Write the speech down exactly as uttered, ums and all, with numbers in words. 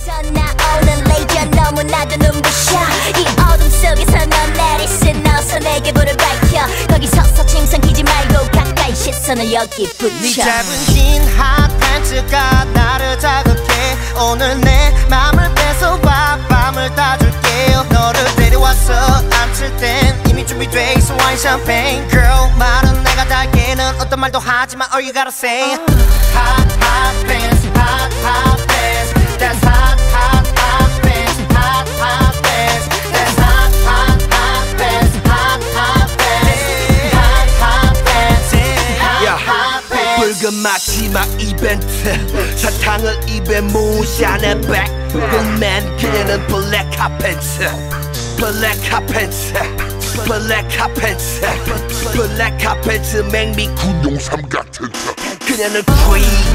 나오는 레이저 너무나도 눈부셔 이 어둠 속에서 넌 내리신 어서 내게 불을 밝혀 거기 서서 침상키지 말고 가까이 시선을 여기 붙여 네 짧은 긴 핫팬츠가 나를 자극해 오늘 내 맘을 뺏어와 밤을 따줄게요 너를 데려와서 앉힐 땐 이미 준비돼 있어 와인 샴페인 Girl 말은 내가 다 알게는 어떤 말도 하지마 All you gotta say Hot hot pants hot hot pants That's hot hot hot pants hot hot pants That's hot hot hot pants hot hot pants hot hot pants hot hot pants 붉은 마지막 이벤트 사탕을 입에 무시하는 백맨 그녀는 블랙 핫팬츠 블랙 핫팬츠 블랙 핫팬츠 블랙 핫팬츠 맥미 군용삼 같은 그녀는 crazy